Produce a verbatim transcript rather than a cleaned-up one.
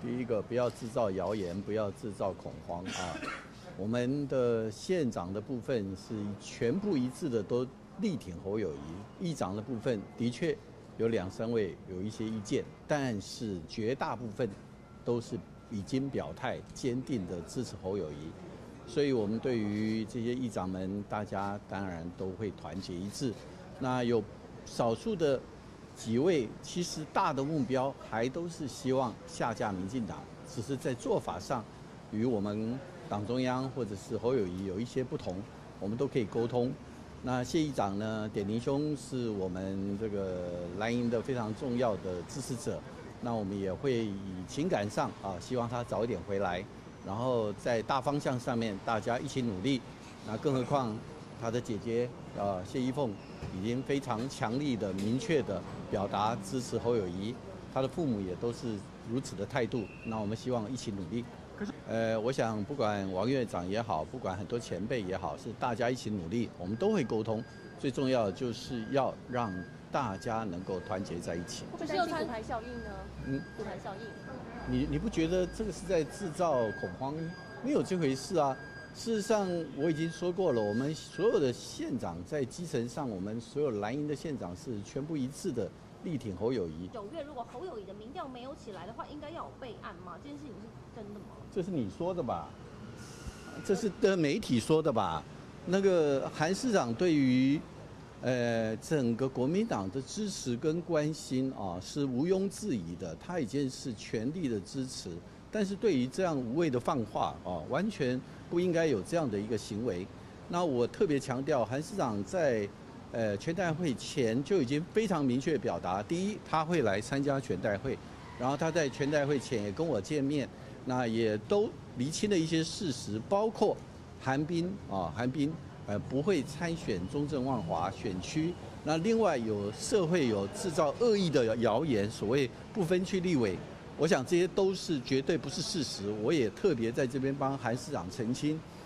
第一个，不要制造谣言，不要制造恐慌啊。我们的县长的部分是全部一致的，都力挺侯友宜。议长的部分的确有两三位有一些意见，但是绝大部分都是已经表态，坚定的支持侯友宜。所以我们对于这些议长们，大家当然都会团结一致。那有少数的几位，其实大的目标还都是希望下架民进党，只是在做法上与我们党中央或者是侯友宜有一些不同，我们都可以沟通。那谢议长呢，典林兄是我们这个蓝营的非常重要的支持者，那我们也会以情感上啊，希望他早一点回来，然后在大方向上面大家一起努力。那更何况他的姐姐啊谢依凤已经非常强力的、明确的表达支持侯友宜，他的父母也都是如此的态度。那我们希望一起努力。可是，呃，我想不管王院长也好，不管很多前辈也好，是大家一起努力，我们都会沟通。最重要的就是要让大家能够团结在一起。 会不会担心骨牌效应呢？嗯，骨牌效应。 你你不觉得这个是在制造恐慌？没有这回事啊！事实上，我已经说过了，我们所有的县长在基层上，我们所有蓝营的县长是全部一致的力挺侯友宜。 九月如果侯友宜的民调没有起来的话，应该要有备案吗？这件事情是真的吗？ 这是你说的吧？这是的媒体说的吧？那个韩市长对于呃整个国民党的支持跟关心啊，是毋庸置疑的，他已经是全力的支持。但是对于这样无谓的放话啊，完全不应该有这样的一个行为。那我特别强调，韩市长在呃全代会前就已经非常明确表达，第一他会来参加全代会，然后他在全代会前也跟我见面，那也都厘清了一些事实，包括韩冰啊，韩冰呃不会参选中正万华选区。那另外有社会有制造恶意的谣言，所谓不分区立委。我想这些都是绝对不是事实，我也特别在这边帮韩市长澄清。